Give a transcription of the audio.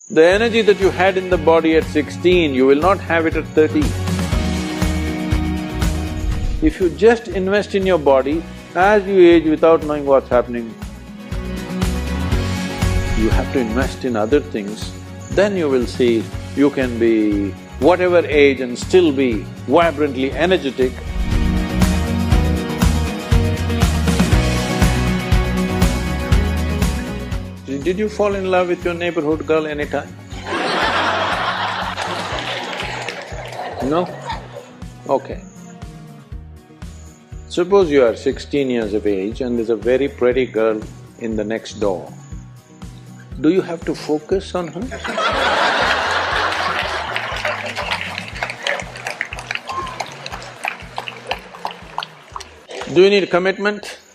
The energy that you had in the body at 16, you will not have it at 30. If you just invest in your body, as you age without knowing what's happening, you have to invest in other things, then you will see you can be whatever age and still be vibrantly energetic. Did you fall in love with your neighborhood girl anytime? No? Okay. Suppose you are 16 years of age and there's a very pretty girl in the next door. Do you have to focus on her? Do you need commitment?